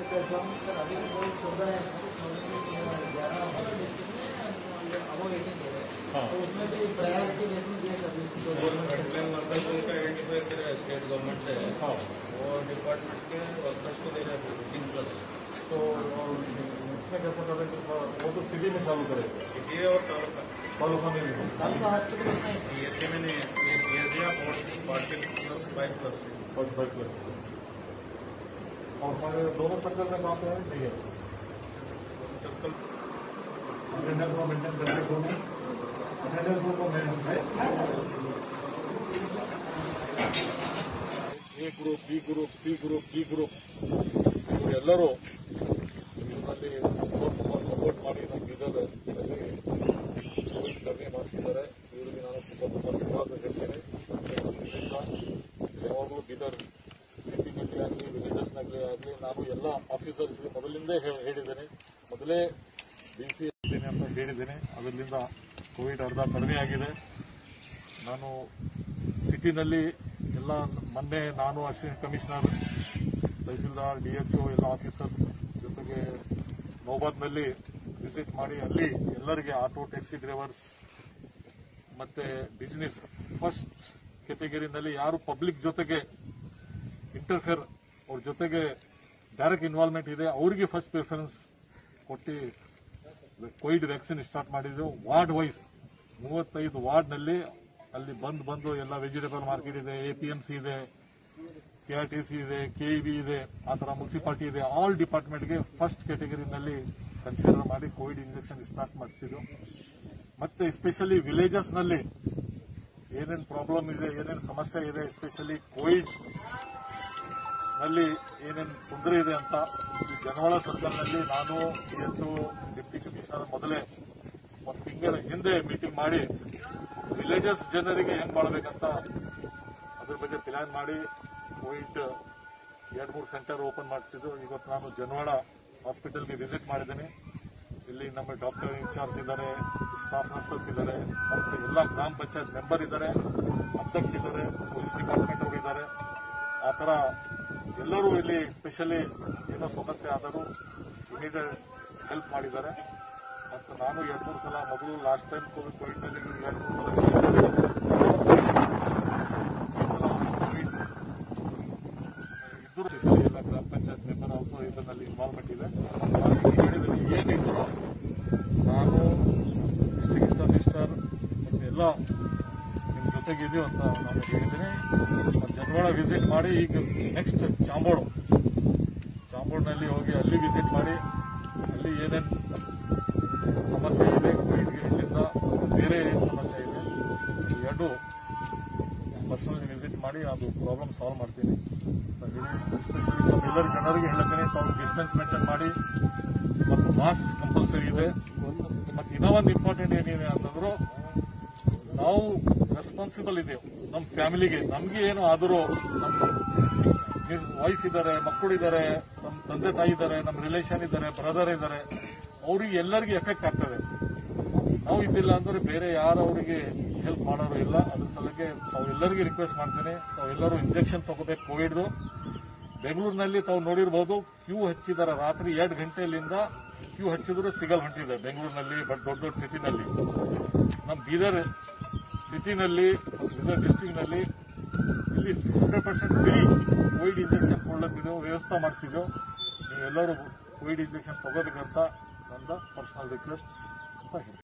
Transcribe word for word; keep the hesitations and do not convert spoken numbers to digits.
State government से वो department के वर्कर्स को दे रहे हैं फिफ्टीन प्लस। तो उसमें कैसा करें वो तो सिटी में चालू करें, सिटी और तालुका तालुका में भी तालुका हॉस्पिटल में ये मैंने ये दिया दिया forty plus five plus forty five plus और हमारे दोनों सर्कल में कहाँ पे है नहीं है सर्कल अटेंडेंस को मेंटेन करके दोनों अटेंडेंस को maintain A group B group C group D group ಇವರೆಲ್ಲರೂ ಇದರಲ್ಲಿ ಸಪೋರ್ಟ್ ಮಾಡಿ ನಮ್ಮ ಬೀದರ್ ಕೋವಿಡ್ ಕಡಿಮೆ ಮಾಡ್ತಿದ್ದಾರೆ. ಇವರಿಗೆ ನಾನು ತುಂಬ ತುಂಬ ಧನ್ಯವಾದ ಹೇಳ್ತೇನೆ. ಯಾವಾಗಲೂ ಬೀದರ್ ಸಿಟಿನಲ್ಲಿ ಆಗಲಿ ವಿಲೇಜಸ್ನಾಗಲಿ ಆಗಲಿ ನಾನು ಎಲ್ಲ ಆಫೀಸರ್ಸ್ಗೆ ಮೊದಲಿಂದ ಹೇಳಿದ್ದೇನೆ, ಮೊದಲೇ ಬಿ ಸಿ ಇರ್ತೇನೆ ಅಂತ ಹೇಳಿದ್ದೇನೆ. ಅದರಿಂದ ಕೋವಿಡ್ ಅರ್ಧ ಕಡಿಮೆ ಆಗಿದೆ. ನಾನು ಸಿಟಿನಲ್ಲಿ ಎಲ್ಲ ಮೊನ್ನೆ ನಾನು ಅಸಿಸ್ಟೆಂಟ್ ಕಮಿಷನರ್, ತಹಸೀಲ್ದಾರ್, ಡಿಎಚ್ಒ ಎಲ್ಲ ಆಫೀಸರ್ಸ್ ಜೊತೆಗೆ ನೌಬಾದ್ನಲ್ಲಿ ವಿಸಿಟ್ ಮಾಡಿ ಅಲ್ಲಿ ಎಲ್ಲರಿಗೆ ಆಟೋ ಟ್ಯಾಕ್ಸಿ ಡ್ರೈವರ್ಸ್ ಮತ್ತೆ ಬಿಸಿನೆಸ್ ಫಸ್ಟ್ ಕೆಟಗರಿನಲ್ಲಿ ಯಾರು ಪಬ್ಲಿಕ್ ಜೊತೆಗೆ ಇಂಟರ್ಫಿಯರ್ ಅವ್ರ ಜೊತೆಗೆ ಡೈರೆಕ್ಟ್ ಇನ್ವಾಲ್ವ್ಮೆಂಟ್ ಇದೆ ಅವರಿಗೆ ಫಸ್ಟ್ ಪ್ರಿಫರೆನ್ಸ್ ಕೊಟ್ಟು ಕೋವಿಡ್ ವ್ಯಾಕ್ಸಿನ್ ಸ್ಟಾರ್ಟ್ ಮಾಡಿದ್ದು. ವಾರ್ಡ್ ವೈಸ್ ಮೂವತ್ತೈದು ವಾರ್ಡ್ನಲ್ಲಿ ಅಲ್ಲಿ ಬಂದು ಬಂದು ಎಲ್ಲ ವೆಜಿಟೇಬಲ್ ಮಾರ್ಕೆಟ್ ಇದೆ, ಎಪಿಎಂಸಿ ಇದೆ, ಕೆಆರ್ಟಿಸಿ ಇದೆ, ಕೆಇಬಿ ಇದೆ, ಆ ತರ ಮುನ್ಸಿಪಾಲಿಟಿ ಇದೆ, ಆಲ್ ಡಿಪಾರ್ಟ್ಮೆಂಟ್ಗೆ ಫಸ್ಟ್ ಕ್ಯಾಟಗರಿನಲ್ಲಿ ಕನ್ಸಿಡರ್ ಮಾಡಿ ಕೋವಿಡ್ ಇಂಜೆಕ್ಷನ್ ಸ್ಟಾರ್ಟ್ ಮಾಡಿಸಿದ್ದು. ಮತ್ತೆ ಎಸ್ಪೆಷಲಿ ವಿಲೇಜಸ್ ನಲ್ಲಿ ಏನೇನು ಪ್ರಾಬ್ಲಮ್ ಇದೆ, ಏನೇನು ಸಮಸ್ಯೆ ಇದೆ, ಎಸ್ಪೆಷಲಿ ಕೋವಿಡ್ ನಲ್ಲಿ ಏನೇನು ತೊಂದರೆ ಇದೆ ಅಂತ ಈ ಜನವಾಳ ಸರ್ಕಲ್ನಲ್ಲಿ ನಾನು ಡಿಎಚ್ಒ ಡಿಪ್ಟಿ ಕಮಿಷನರ್ ಮೊದಲೇ ಒಂದು ತಿಂಗಳ ಹಿಂದೆ ಮೀಟಿಂಗ್ ಮಾಡಿ ವಿಲೇಜಸ್ ಜನರಿಗೆ ಹೆಂಗ್ ಮಾಡಬೇಕಂತ ಅದ್ರ ಬಗ್ಗೆ ಪ್ಲಾನ್ ಮಾಡಿ ಕೋವಿಡ್ ಎರಡು ಮೂರು ಸೆಂಟರ್ ಓಪನ್ ಮಾಡಿಸಿದ್ದು. ಇವತ್ತು ನಾನು ಜನವಾಡ ಹಾಸ್ಪಿಟಲ್ಗೆ ವಿಸಿಟ್ ಮಾಡಿದ್ದೇನೆ. ಇಲ್ಲಿ ನಮ್ಮ ಡಾಕ್ಟರ್ ಇನ್ಚಾರ್ಜ್ ಇದ್ದಾರೆ, ಸ್ಟಾಫ್ ನರ್ಸಸ್ ಇದ್ದಾರೆ, ಮತ್ತೆ ಎಲ್ಲ ಗ್ರಾಮ ಪಂಚಾಯತ್ ಮೆಂಬರ್ ಇದ್ದಾರೆ, ಅಧ್ಯಕ್ಷರಿದ್ದಾರೆ, ಪೊಲೀಸ್ ಡಿಪಾರ್ಟ್ಮೆಂಟ್ ಅವರು ಇದ್ದಾರೆ. ಆ ತರ ಎಲ್ಲರೂ ಇಲ್ಲಿ ಸ್ಪೆಷಲಿ ಏನೋ ಸಮಸ್ಯೆ ಆದರೂ ಇಮಿಡಿಯೇಟ್ ಹೆಲ್ಪ್ ಮಾಡಿದ್ದಾರೆ. ಮತ್ತು ನಾನು ಎರಡು ಮೂರು ಸಲ ಮೊದಲು ಲಾಸ್ಟ್ ಟೈಮ್ ಕೋವಿಡ್ ಕೋವಿಡ್ನಲ್ಲಿ ಎರಡು ಮೂರು ಸಲ ಇದ್ದರೂ ಎಲ್ಲ ಗ್ರಾಮ ಪಂಚಾಯತ್ ಮೆಂಬರ್ ಆಲ್ಸೋ ಇದರಲ್ಲಿ ಇನ್ವಾಲ್ವ್ಮೆಂಟ್ ಇದೆ. ಹೇಳಿದ್ರೆ ಏನಿದ್ರು ನಾನು ಡಿಸ್ಟ್ರಿಕ್ಟ್ ಮಿನಿಸ್ಟರ್ ಮತ್ತೆ ಎಲ್ಲ ನಿಮ್ಮ ಜೊತೆಗಿದೆಯೋ ಅಂತ ನಾನು ಹೇಳಿದ್ದೀನಿ. ಜನವಾಳ ವಿಸಿಟ್ ಮಾಡಿ ಈಗ ನೆಕ್ಸ್ಟ್ ಚಾಂಬೋಡು ಚಾಂಬೋಡ್ನಲ್ಲಿ ಹೋಗಿ ಅಲ್ಲಿ ವಿಸಿಟ್ ಮಾಡಿ ಅಲ್ಲಿ ಏನೇನು ಸಮಸ್ಯೆ ಇದೆ ಕೋವಿಡ್ಗೆ ಇಲ್ಲಿಂದ ಬೇರೆ ಏನು ಸಮಸ್ಯೆ ಇದೆ ಎರಡು ಪರ್ಸನಲಿ ವಿಸಿಟ್ ಮಾಡಿ ಅದು ಪ್ರಾಬ್ಲಮ್ ಸಾಲ್ವ್ ಮಾಡ್ತೀನಿ. ಎಸ್ಪೆಷಲಿ ಎಲ್ಲರ ಜನರಿಗೆ ಹೇಳ್ತೇನೆ, ತಾವು ಡಿಸ್ಟೆನ್ಸ್ ಮೇಂಟೈನ್ ಮಾಡಿ ಮತ್ತು ಮಾಸ್ಕ್ ಕಂಪಲ್ಸರಿ ಇದೆ. ಮತ್ತು ಇನ್ನೂ ಒಂದು ಇಂಪಾರ್ಟೆಂಟ್ ಏನಿದೆ ಅಂತಂದ್ರು ನಾವು ರೆಸ್ಪಾನ್ಸಿಬಲ್ ಇದ್ದೇವೆ ನಮ್ಮ ಫ್ಯಾಮಿಲಿಗೆ. ನಮ್ಗೆ ಏನು ಆದರೂ ನಮ್ಮ ವೈಫ್ ಇದ್ದಾರೆ, ಮಕ್ಕಳಿದ್ದಾರೆ, ನಮ್ಮ ತಂದೆ ತಾಯಿ ಇದ್ದಾರೆ, ನಮ್ಮ ರಿಲೇಷನ್ ಇದ್ದಾರೆ, ಬ್ರದರ್ ಇದ್ದಾರೆ, ಅವ್ರಿಗೆ ಎಲ್ಲರಿಗೂ ಎಫೆಕ್ಟ್ ಆಗ್ತದೆ. ನಾವು ಇದ್ದಿಲ್ಲ ಅಂದ್ರೆ ಬೇರೆ ಯಾರು ಅವರಿಗೆ ಹೆಲ್ಪ್ ಮಾಡೋರು ಇಲ್ಲ. ಅದ್ರ ಸಲಕ್ಕೆ ತಾವೆಲ್ಲರಿಗೂ ರಿಕ್ವೆಸ್ಟ್ ಮಾಡ್ತೇನೆ, ತಾವೆಲ್ಲರೂ ಇಂಜೆಕ್ಷನ್ ತಗೋಬೇಕು ಕೋವಿಡ್ದು. ಬೆಂಗಳೂರಿನಲ್ಲಿ ತಾವು ನೋಡಿರ್ಬೋದು, ಕ್ಯೂ ಹಚ್ಚಿದ್ದಾರೆ. ರಾತ್ರಿ ಎರಡು ಗಂಟೆಯಿಂದ ಕ್ಯೂ ಹಚ್ಚಿದ್ರು ಸಿಗಲ್ ಹೊಂಟಿದೆ ಬೆಂಗಳೂರಿನಲ್ಲಿ, ಬಟ್ ದೊಡ್ಡ ದೊಡ್ಡ ಸಿಟಿನಲ್ಲಿ. ನಮ್ಮ ಬೀದರ್ ಸಿಟಿನಲ್ಲಿ, ಬೀದರ್ ಡಿಸ್ಟ್ರಿಕ್ಟ್ನಲ್ಲಿ ಇಲ್ಲಿ hundred percent free Covid injection ಕೊಡ್ಲತ್ತಿದ್ದೆವು, ವ್ಯವಸ್ಥೆ ಮಾಡಿಸಿದ್ದೆವು. ನೀವೆಲ್ಲರೂ ಕೋವಿಡ್ ಇಂಜೆಕ್ಷನ್ ತಗೋಬೇಕಂತ ನನ್ನ ಪರ್ಸನಲ್ ರಿಕ್ವೆಸ್ಟ್ ಅಂತ ಹೇಳಿ.